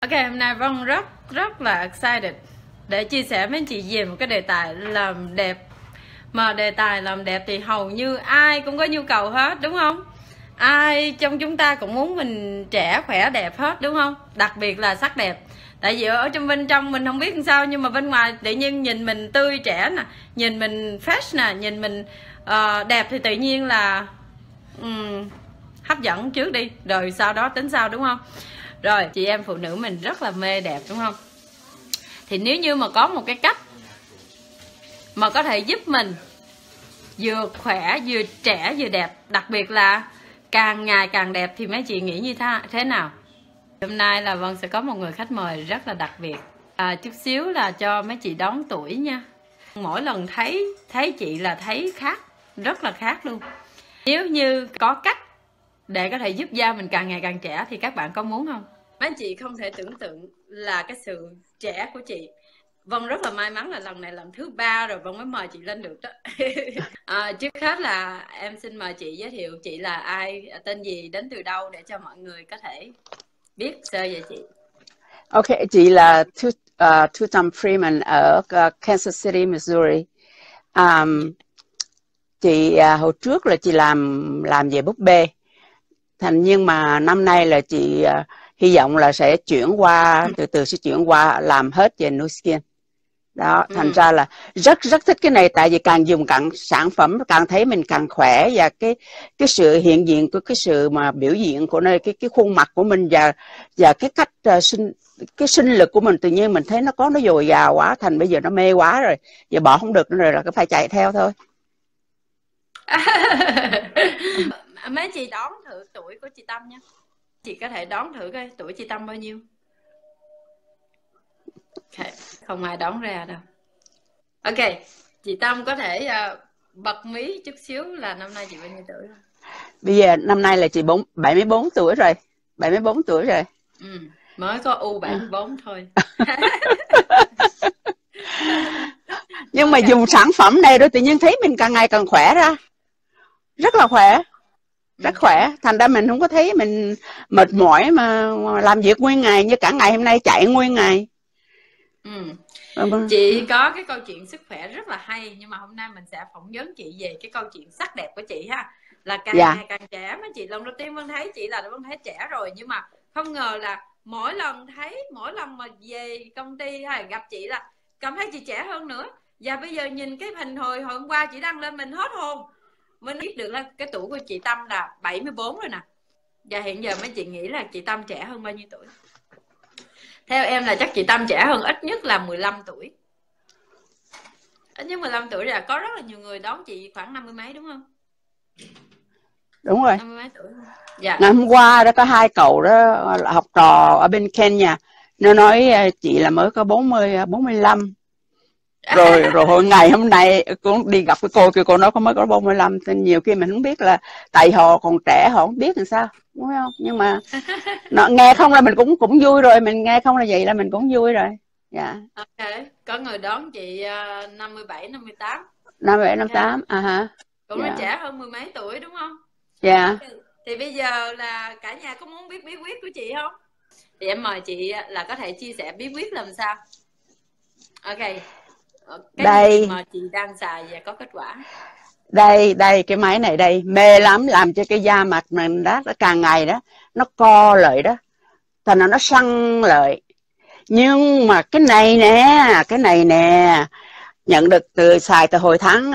Ok, hôm nay Vân rất là excited để chia sẻ với anh chị về một cái đề tài làm đẹp. Mà đề tài làm đẹp thì hầu như ai cũng có nhu cầu hết, đúng không? Ai trong chúng ta cũng muốn mình trẻ, khỏe, đẹp hết, đúng không? Đặc biệt là sắc đẹp. Tại vì ở trong bên trong mình không biết làm sao, nhưng mà bên ngoài tự nhiên nhìn mình tươi trẻ nè, nhìn mình fresh nè, nhìn mình đẹp thì tự nhiên là hấp dẫn trước đi, rồi sau đó tính sau, đúng không? Rồi, chị em phụ nữ mình rất là mê đẹp, đúng không? Thì nếu như mà có một cái cách mà có thể giúp mình vừa khỏe, vừa trẻ, vừa đẹp, đặc biệt là càng ngày càng đẹp, thì mấy chị nghĩ như thế nào? Hôm nay là Vân sẽ có một người khách mời rất là đặc biệt. Chút xíu là cho mấy chị đón tuổi nha. Mỗi lần thấy chị là thấy khác, rất là khác luôn. Nếu như có cách để có thể giúp da mình càng ngày càng trẻ thì các bạn có muốn không? Mấy chị không thể tưởng tượng là cái sự trẻ của chị. Vân rất là may mắn là lần này lần thứ 3 rồi Vân mới mời chị lên được đó. Trước hết là em xin mời chị giới thiệu chị là ai, tên gì, đến từ đâu để cho mọi người có thể biết sơ về chị. Ok, chị là Tutam Freeman ở Kansas City, Missouri. Chị hồi trước là chị làm về búp bê. Nhưng mà năm nay là chị hy vọng là sẽ chuyển qua, từ từ sẽ chuyển qua làm hết về NuSkin. Đó, thành ra là rất thích cái này, tại vì càng dùng càng sản phẩm càng thấy mình càng khỏe, và cái sự hiện diện của cái sự mà biểu hiện của nơi cái khuôn mặt của mình, và cái cách sinh lực của mình, tự nhiên mình thấy nó dồi dào quá, thành bây giờ nó mê quá rồi, giờ bỏ không được nữa rồi, là cứ phải chạy theo thôi. Mấy chị đoán thử tuổi của chị Tâm nha. Chị có thể đoán thử coi tuổi chị Tâm bao nhiêu. Okay. Không ai đoán ra đâu. Ok, chị Tâm có thể bật mí chút xíu là năm nay chị bao nhiêu tuổi? Bây giờ năm nay là chị 74 tuổi rồi. 74 tuổi rồi. Mới có U74 thôi. Nhưng mà dùng sản phẩm này rồi tự nhiên thấy mình càng ngày càng khỏe ra. Rất là khỏe. Rất khỏe. Thành ra mình không có thấy mình mệt mỏi mà làm việc nguyên ngày, như cả ngày hôm nay chạy nguyên ngày. Chị có cái câu chuyện sức khỏe rất là hay, nhưng mà hôm nay mình sẽ phỏng vấn chị về cái câu chuyện sắc đẹp của chị ha. Là càng ngày càng trẻ. Mấy chị lần đầu tiên Vân thấy chị là Vân thấy trẻ rồi, nhưng mà không ngờ là mỗi lần mà về công ty hay gặp chị là cảm thấy chị trẻ hơn nữa. Và bây giờ nhìn cái hình hồi hôm qua chị đăng lên mình hết hồn. Mình biết được là cái tuổi của chị Tâm là 74 rồi nè. Và hiện giờ mấy chị nghĩ là chị Tâm trẻ hơn bao nhiêu tuổi? Theo em là chắc chị Tâm trẻ hơn ít nhất là 15 tuổi. Ít nhất 15 tuổi là có rất là nhiều người đón chị khoảng 50 mấy, đúng không? Đúng rồi. 50 mấy tuổi. Dạ. Ngày hôm qua đó có hai cậu đó học trò ở bên Kenya, nó nói chị là mới có 45. Rồi hồi ngày hôm nay cũng đi gặp cái cô kia, cô nói có mới có 45. Nên nhiều khi mình không biết là tại họ còn trẻ, họ không biết làm sao, đúng không? Nhưng mà nghe không là mình cũng vui rồi, mình nghe không là vậy là mình cũng vui rồi. Dạ. Ok, có người đón chị 57, 58. 57, 58, ha. Cũng là trẻ hơn mười mấy tuổi, đúng không? Dạ. Thì bây giờ là cả nhà có muốn biết bí quyết của chị không? Thì em mời chị là có thể chia sẻ bí quyết làm sao. Ok. Cái gì mà chị đang xài và có kết quả? Đây cái máy này đây, mê lắm, làm cho cái da mặt mình đó, nó càng ngày đó nó co lại đó, thành ra nó săn lại. Nhưng mà cái này nè nhận được xài từ hồi tháng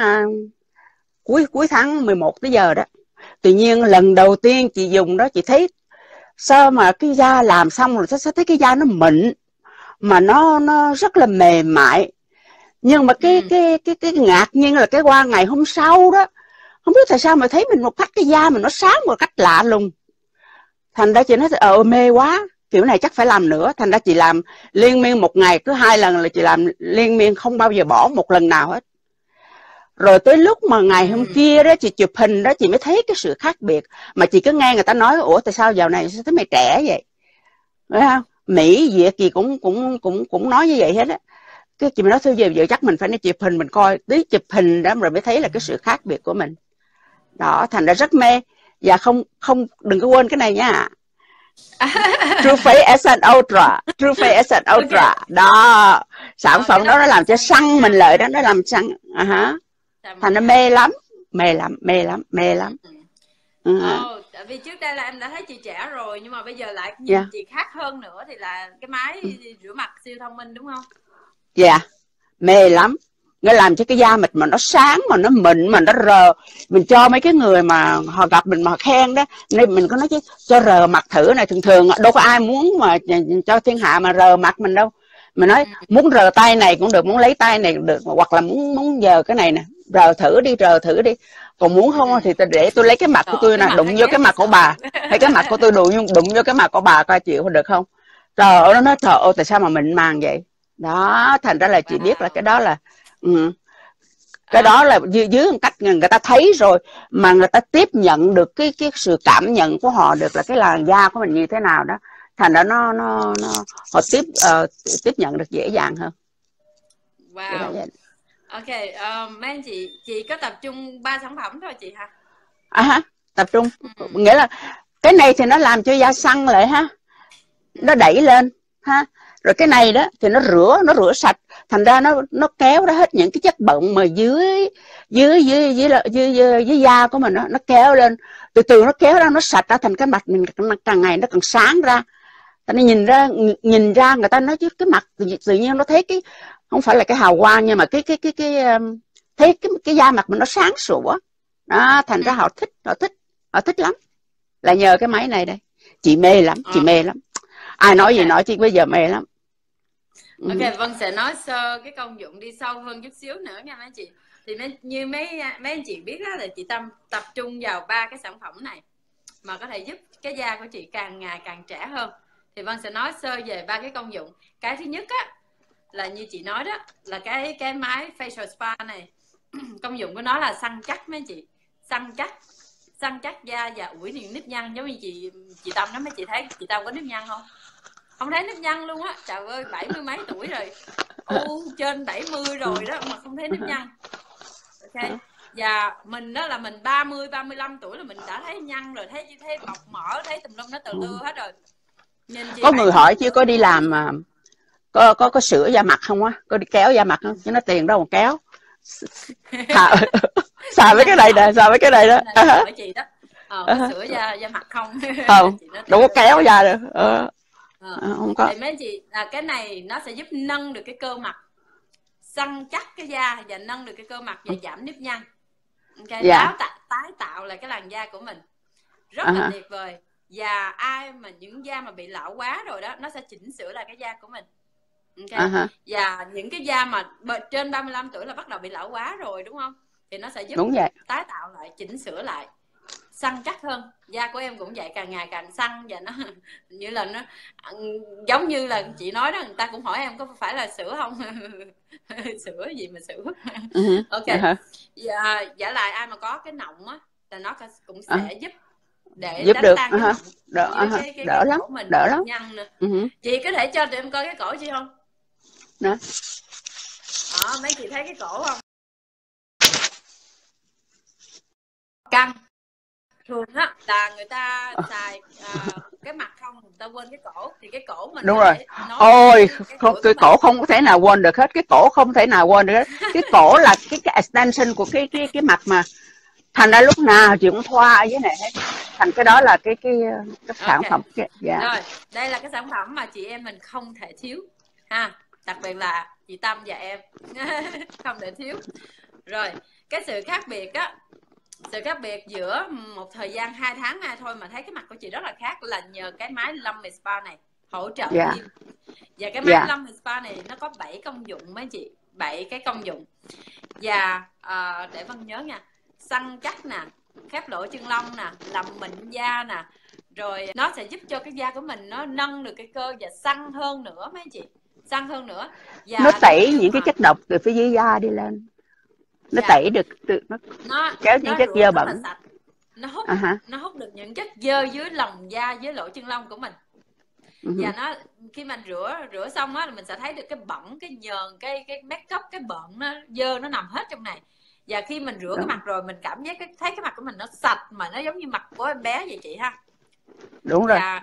cuối tháng 11 tới giờ đó. Tự nhiên lần đầu tiên chị dùng đó, chị thấy sao mà cái da làm xong rồi sẽ thấy cái da nó mịn, mà nó rất là mềm mại. Nhưng mà cái ngạc nhiên là cái qua ngày hôm sau đó, không biết tại sao mà thấy mình một cách cái da mình nó sáng một cách lạ lùng. Thành ra chị nói mê quá, kiểu này chắc phải làm nữa. Thành ra chị làm liên miên một ngày cứ 2 lần là chị làm liên miên, không bao giờ bỏ một lần nào hết. Rồi tới lúc mà ngày hôm kia đó chị chụp hình đó, chị mới thấy cái sự khác biệt. Mà chị cứ nghe người ta nói ủa tại sao giờ này sao thấy mày trẻ vậy, phải không? Mỹ Việt gì cũng nói như vậy hết á. Cái chị mới nói thôi giờ chắc mình phải đi chụp hình, mình coi tí chụp hình đó rồi mới thấy là cái sự khác biệt của mình đó. Thành ra rất mê. Và không đừng có quên cái này nha, True Face Essence Ultra, True Face Essence Ultra. Đó, sản phẩm đó nó làm cho săn mình lợi đó, nó làm săn. Thành nó mê lắm, mê lắm, mê lắm, mê lắm. Tại vì trước đây là em đã thấy chị trẻ rồi, nhưng mà bây giờ lại nhìn chị khác hơn nữa, thì là cái máy rửa mặt siêu thông minh đúng không? Dạ, mê lắm. Nó làm cho cái da mà nó sáng, mà nó mịn, mà nó rờ. Mình cho mấy cái người mà họ gặp mình mà khen đó, nên mình có nói chứ cho rờ mặt thử này. Thường thường đâu có ai muốn mà cho thiên hạ mà rờ mặt mình đâu. Mình nói muốn rờ tay này cũng được, muốn lấy tay này cũng được, hoặc là muốn giờ cái này nè, rờ thử đi, rờ thử đi. Còn muốn không thì để tôi lấy cái mặt của tôi nè, đụng vô cái mặt của bà, hay cái mặt của tôi đụng vô cái mặt của bà coi chịu được không? Trời ơi, nó nói trời ơi tại sao mà mịn màng vậy. Đó, thành ra là chị biết là cái đó là cái đó là dưới cách người ta thấy rồi, mà người ta tiếp nhận được cái sự cảm nhận của họ được là cái làn da của mình như thế nào đó, thành ra họ tiếp nhận được dễ dàng hơn. Wow. Ok, mấy anh chị có tập trung 3 sản phẩm thôi chị hả? Tập trung. Nghĩa là cái này thì nó làm cho da săn lại ha, nó đẩy lên ha. Rồi cái này đó thì nó rửa sạch, thành ra nó kéo ra hết những cái chất bẩn mà dưới da của mình đó, nó kéo lên, từ từ nó kéo ra, nó sạch ra, thành cái mặt mình càng ngày nó càng sáng ra. Thành ra nhìn ra người ta nói chứ cái mặt tự nhiên nó thấy cái không phải là cái hào quang, nhưng mà thấy cái da mặt mình nó sáng sủa đó, thành ra họ thích lắm, là nhờ cái máy này đây. Chị mê lắm, chị mê lắm, ai nói gì nói, chị bây giờ mê lắm. Ok, Vân sẽ nói sơ cái công dụng đi sâu hơn chút xíu nữa nha mấy anh chị. Thì như mấy anh chị biết đó, là chị tập trung vào 3 cái sản phẩm này mà có thể giúp cái da của chị càng ngày càng trẻ hơn. Thì Vân sẽ nói sơ về 3 cái công dụng. Cái thứ nhất á là như chị nói đó, là cái máy facial spa này công dụng của nó là săn chắc mấy anh chị, săn chắc da và ủi những nếp nhăn. Giống như chị Tâm đó, mấy chị thấy chị Tâm có nếp nhăn không? Không thấy nếp nhăn luôn á. Trời ơi, 70 mấy tuổi rồi, trên 70 rồi đó mà không thấy nếp nhăn. Ok, và mình đó là mình 30 35 tuổi là mình đã thấy nhăn rồi, thấy bọc mỡ, thấy tùm lum nó tờ lưa hết rồi. Có người hỏi chứ có đi làm mà có sửa da mặt không á, có đi kéo da mặt không, chứ nó tiền đâu mà kéo. Xài với cái này nè, xài với cái này đó. Chị đó có sửa da mặt không? Không, đâu có kéo da được. Không có. Thì mấy chị là cái này nó sẽ giúp nâng được cái cơ mặt, săn chắc cái da và nâng được cái cơ mặt và giảm nếp nhăn. Ok, tái tạo lại cái làn da của mình rất là tuyệt vời. Và ai mà những da mà bị lão quá rồi đó, nó sẽ chỉnh sửa lại cái da của mình. Okay. Và những cái da mà trên 35 tuổi là bắt đầu bị lão quá rồi đúng không, thì nó sẽ giúp tái tạo lại, chỉnh sửa lại, săn chắc hơn. Da của em cũng vậy, càng ngày càng săn, và nó như là nó giống như là chị nói đó, người ta cũng hỏi em có phải là sữa không. Sữa gì mà sữa. Ok. Giả lại ai mà có cái nọng á là nó cũng sẽ giúp để giúp đánh được. tan cái nọng, đỡ lắm, đỡ lắm. Chị có thể cho tụi em coi cái cổ chị không? Đó. Mấy chị thấy cái cổ không? Căng. Thường á là người ta xài cái mặt không, người ta quên cái cổ, thì cái cổ mình đúng rồi. Ôi cái cổ không có thể nào quên được hết, cái cổ không thể nào quên được hết. Cái cổ là cái extension của cái mặt mà, thành ra lúc nào chị cũng thoa ở dưới này hết. Thành cái đó là cái sản phẩm. Rồi đây là cái sản phẩm mà chị em mình không thể thiếu ha, đặc biệt là chị Tâm và em. Không thể thiếu. Rồi cái sự khác biệt giữa một thời gian 2 tháng nay thôi mà thấy cái mặt của chị rất là khác, là nhờ cái máy Lummy Spa này hỗ trợ thêm. Và cái máy Lummy Spa này nó có 7 công dụng mấy chị, 7 cái công dụng. Và để Vân nhớ nha, săn chắc nè, khép lỗ chân lông nè, làm mịn da nè, rồi nó sẽ giúp cho cái da của mình nó nâng được cái cơ và săn hơn nữa mấy chị, săn hơn nữa. Và nó tẩy những cái chất độc từ phía dưới da đi lên, nó tẩy được, nó kéo những chất dơ bẩn, nó hút được những chất dơ dưới lòng da, dưới lỗ chân lông của mình. Và nó khi mình rửa xong á là mình sẽ thấy được cái bẩn, cái nhờn, cái make up, cái bẩn nó dơ nó nằm hết trong này. Và khi mình rửa cái mặt rồi mình cảm giác thấy cái mặt của mình nó sạch, mà nó giống như mặt của em bé vậy chị ha. Đúng rồi.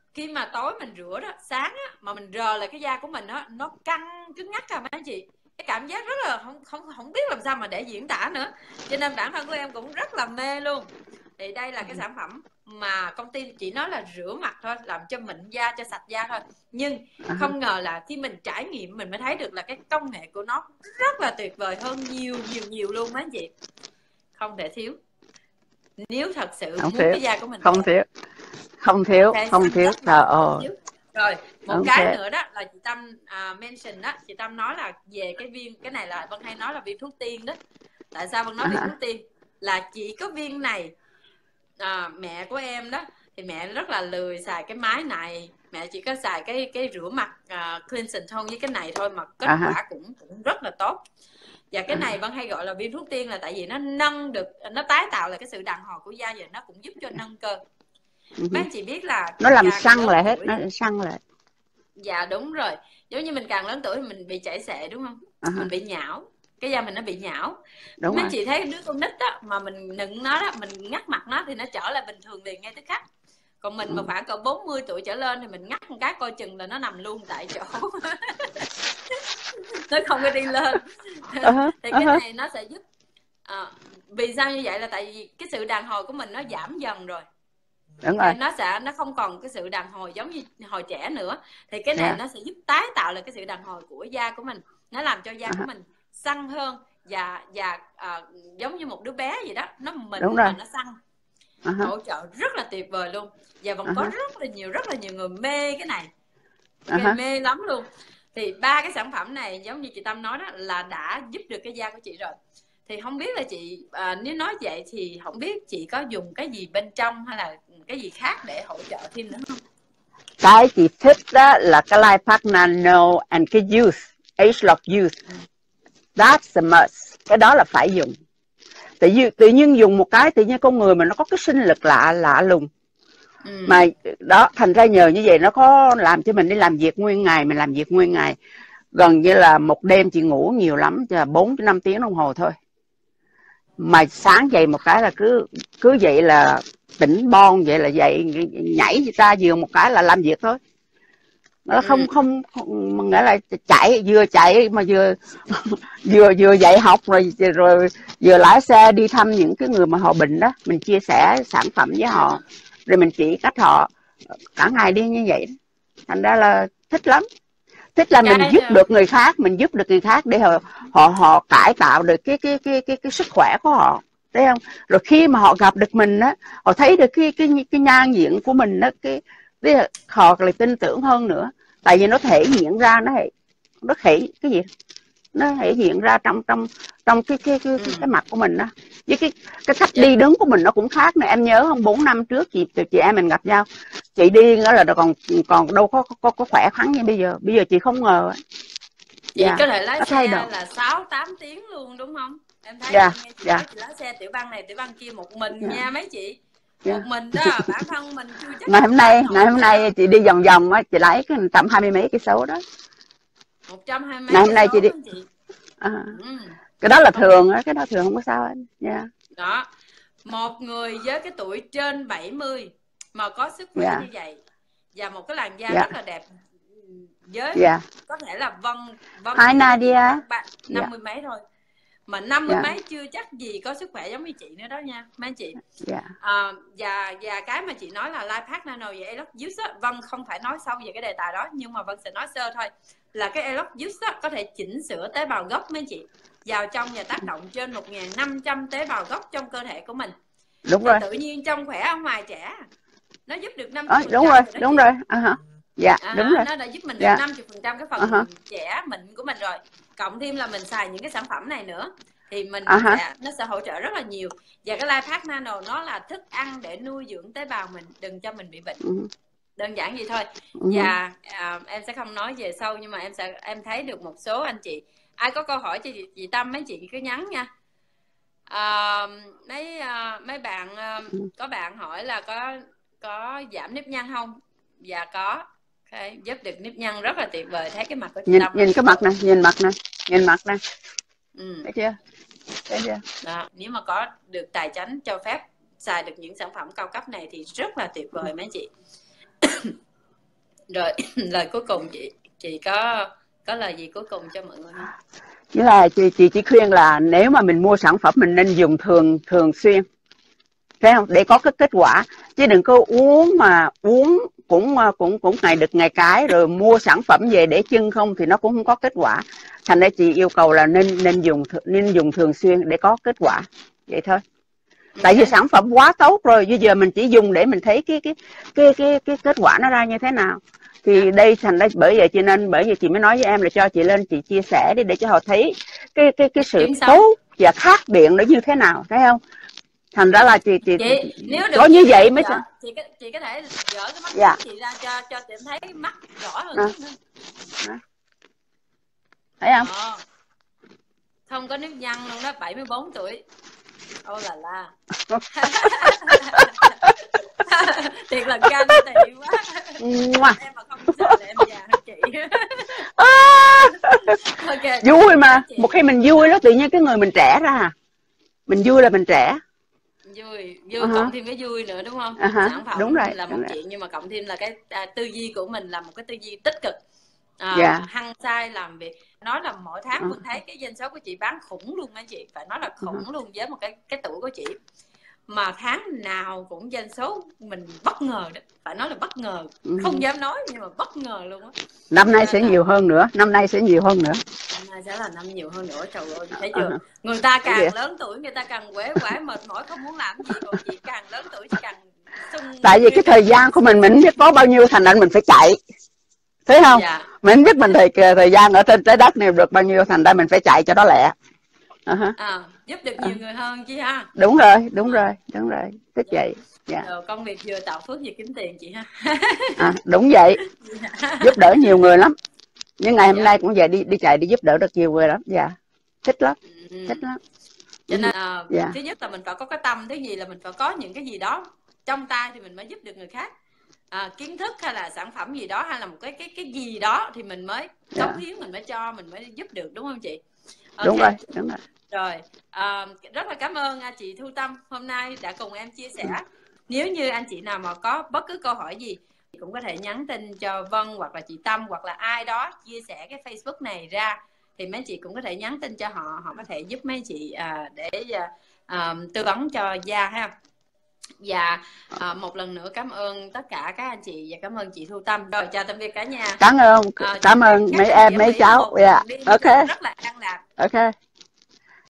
khi mà tối mình rửa đó, sáng á, mà mình rờ lại cái da của mình đó, nó căng cứng ngắc à mấy anh chị, cái cảm giác rất là không biết làm sao mà để diễn tả nữa, cho nên bản thân của em cũng rất là mê luôn. Thì đây là cái sản phẩm mà công ty chỉ nói là rửa mặt thôi, làm cho mịn da, cho sạch da thôi, nhưng không ngờ là khi mình trải nghiệm mình mới thấy được là cái công nghệ của nó rất là tuyệt vời hơn nhiều luôn mấy anh chị, không thể thiếu. Nếu thật sự Không muốn thiếu, cái da của mình không đẹp, thiếu, không thiếu, okay, không thiếu, trời ơi. rồi một Okay. cái nữa đó là chị Tâm mention đó, chị Tâm nói là về cái viên, cái này là Vân hay nói là viên thuốc tiên đó. Tại sao Vân nói viên thuốc tiên? Là chỉ có viên này, mẹ của em đó thì mẹ rất là lười xài cái máy này, mẹ chỉ có xài cái rửa mặt cleansing tone với cái này thôi mà kết quả cũng rất là tốt. Và cái này Vân hay gọi là viên thuốc tiên là tại vì nó nâng được, nó tái tạo lại cái sự đàn hồi của da, và nó cũng giúp cho nâng cơ. Mấy anh chị biết là nó làm săn lại hết, nó săn lại. Dạ đúng rồi, giống như mình càng lớn tuổi thì mình bị chảy xệ đúng không? Mình bị nhão, cái da mình nó bị nhão. Đúng mấy rồi. chị thấy đứa con nít đó mà mình nựng nó đó, mình ngắt mặt nó thì nó trở lại bình thường liền ngay tức khắc. Còn mình mà khoảng cỡ 40 tuổi trở lên thì mình ngắt một cái coi chừng là nó nằm luôn tại chỗ. Nó không có đi lên. Thì cái này nó sẽ giúp, vì sao như vậy là tại vì cái sự đàn hồi của mình nó giảm dần rồi. Đúng rồi. Nó không còn cái sự đàn hồi giống như hồi trẻ nữa, thì cái này nó sẽ giúp tái tạo lại cái sự đàn hồi của da của mình, nó làm cho da của mình săn hơn và giống như một đứa bé vậy đó, nó mịn mà nó săn, hỗ trợ rất là tuyệt vời luôn. Và vẫn có rất là nhiều người mê cái này, mê lắm luôn. Thì ba cái sản phẩm này giống như chị Tâm nói đó là đã giúp được cái da của chị rồi. Thì không biết là chị, nếu nói vậy thì không biết chị có dùng cái gì bên trong hay là cái gì khác để hỗ trợ thêm nữa không? Cái chị thích đó là cái Life Pack Nano and cái Youth, Age of Youth. That's a must. Cái đó là phải dùng. Tự nhiên dùng một cái tự nhiên con người mà nó có cái sinh lực lạ lùng. Mà đó, thành ra nhờ như vậy nó có làm cho mình đi làm việc nguyên ngày, mình làm việc nguyên ngày. Gần như là một đêm chị ngủ nhiều lắm, 4-5 tiếng đồng hồ thôi. Mà sáng dậy một cái là cứ vậy là tỉnh bon, vậy là dậy nhảy ra giường một cái là làm việc thôi. Nó không nghĩa là vừa chạy mà vừa dạy học rồi vừa lái xe đi thăm những cái người mà họ bệnh đó, mình chia sẻ sản phẩm với họ, rồi mình chỉ cách họ cả ngày đi như vậy. Thành ra là thích lắm. Thích là mình giúp được người khác, để họ cải tạo được cái sức khỏe của họ, thấy không? Rồi khi mà họ gặp được mình á, họ thấy được cái nhan diện của mình đó, họ lại tin tưởng hơn nữa. Tại vì nó thể hiện ra, nó thể cái gì? Nó thể hiện ra trong cái mặt của mình đó. Với cái cách đi đứng của mình nó cũng khác nữa. Em nhớ không, 4 năm trước chị em mình gặp nhau, chị đi đó là còn đâu có khỏe khoắn như bây giờ. Bây giờ chị không ngờ chị có thể lái xe là 6-8 tiếng luôn đúng không? Em thấy chị lái xe tiểu bang này tiểu bang kia một mình nha mấy chị. Một mình đó, bản thân mình chưa chắc. Ngày hôm nay chị đi vòng vòng á, chị lấy cái tầm 20 mấy cây số đó. 120 mấy ngày hôm nay chị đi. Cái đó là thường á, cái đó thường không có sao hết. Đó. Một người với cái tuổi trên 70 mà có sức khỏe như vậy và một cái làn da rất là đẹp, với có thể là Vân Hi Nadia, 50 mấy thôi, mà 50 mấy chưa chắc gì có sức khỏe giống như chị nữa đó nha mấy anh chị. Và cái mà chị nói là Life Pack Nano và Elox Juice á, Vân không phải nói sâu về cái đề tài đó, nhưng mà Vân sẽ nói sơ thôi. Là cái Elox Juice á, có thể chỉnh sửa tế bào gốc mấy anh chị vào trong và tác động trên 1.500 tế bào gốc trong cơ thể của mình. Đúng rồi. Tự nhiên trong khỏe ở ngoài trẻ, nó giúp được 50%. Đúng rồi. Đúng rồi. Nó đã giúp mình được 50% cái phần trẻ mịn của mình rồi. Cộng thêm là mình xài những cái sản phẩm này nữa thì mình nó sẽ hỗ trợ rất là nhiều. Và cái Life Pack Nano nó là thức ăn để nuôi dưỡng tế bào mình, đừng cho mình bị bệnh. Đơn giản vậy thôi. Và em sẽ không nói về sâu, nhưng mà em thấy được một số anh chị, ai có câu hỏi cho chị Tâm, mấy chị cứ nhắn nha. Mấy bạn có bạn hỏi là có giảm nếp nhăn không? Dạ có. Giúp được nếp nhăn rất là tuyệt vời. Thấy cái mặt của chị Tâm, nhìn cái mặt này, nhìn mặt này. Thấy chưa? Đó, nếu mà có được tài chánh cho phép xài được những sản phẩm cao cấp này thì rất là tuyệt vời mấy chị. Rồi lời cuối cùng chị có lời gì cuối cùng cho mọi người không? Nghĩa là chị chỉ khuyên là nếu mà mình mua sản phẩm mình nên dùng thường xuyên, thấy không, để có cái kết quả, chứ đừng có uống mà uống cũng ngày được ngày cái, rồi mua sản phẩm về để chưng không thì nó cũng không có kết quả. Thành ra chị yêu cầu là nên dùng thường xuyên để có kết quả, vậy thôi. Tại vì sản phẩm quá tốt rồi, bây giờ mình chỉ dùng để mình thấy cái kết quả nó ra như thế nào. Thì đây thành ra bởi vậy chị mới nói với em là cho chị lên chị chia sẻ đi, để cho họ thấy cái sự tốt và khác biệt nó như thế nào, thấy không? Thành ra là chị nếu được có như vậy mới chị có thể dỡ cái mắt của chị ra cho chị thấy mắt rõ hơn. Thấy không? Không có nếp nhăn luôn đó, 74 tuổi. Ô là la. Thiệt là gan tị quá. Em mà không sợ là em già hơn chị. Okay. Vui mà, một khi mình vui đó tự nhiên cái người mình trẻ ra. Mình vui là mình trẻ. Vui cộng thêm cái vui nữa đúng không? Sản phẩm đúng rồi, là một chuyện, nhưng mà cộng thêm là cái tư duy của mình là một cái tư duy tích cực. Hăng say làm việc. Nói là mỗi tháng mình thấy cái doanh số của chị bán khủng luôn á chị, phải nói là khủng luôn với một cái tuổi của chị, mà tháng nào cũng doanh số mình bất ngờ đó, phải nói là bất ngờ, không dám nói nhưng mà bất ngờ luôn á. Năm nay sẽ nhiều hơn nữa, năm nay sẽ nhiều hơn nữa. Năm nay sẽ là năm nhiều hơn nữa, trời ơi, thấy chưa? Người ta càng lớn tuổi người ta càng quể quải mệt mỏi không muốn làm gì, còn chị càng lớn tuổi chị càng sung. Tại vì cái thời gian của mình biết có bao nhiêu, thành ra mình phải chạy, thấy không? Mình biết mình thời gian ở trên trái đất này được bao nhiêu, thành ra mình phải chạy cho nó lẹ. Giúp được nhiều người hơn chứ ha. Đúng rồi, thích vậy. Công việc vừa tạo phước vừa kiếm tiền chị ha. Đúng vậy. Giúp đỡ nhiều người lắm. Nhưng ngày hôm nay cũng về đi chạy đi giúp đỡ được nhiều người lắm. Thích lắm. Cho nên thứ nhất là mình phải có cái tâm, thứ gì là mình phải có những cái gì đó trong tay thì mình mới giúp được người khác. Kiến thức hay là sản phẩm gì đó, hay là một cái gì đó thì mình mới cống hiến, mình mới cho, mình mới giúp được, đúng không chị? Đúng rồi. Rồi, rất là cảm ơn chị Thu Tâm hôm nay đã cùng em chia sẻ. Nếu như anh chị nào mà có bất cứ câu hỏi gì cũng có thể nhắn tin cho Vân hoặc là chị Tâm hoặc là ai đó chia sẻ cái Facebook này ra, thì mấy chị cũng có thể nhắn tin cho họ, họ có thể giúp mấy chị để tư vấn cho da ha. Và một lần nữa cảm ơn tất cả các anh chị và cảm ơn chị Thu Tâm. Rồi, chào tạm biệt cả nhà. Cảm ơn mấy em mấy cháu. Ok. Rất là an lạc. Ok.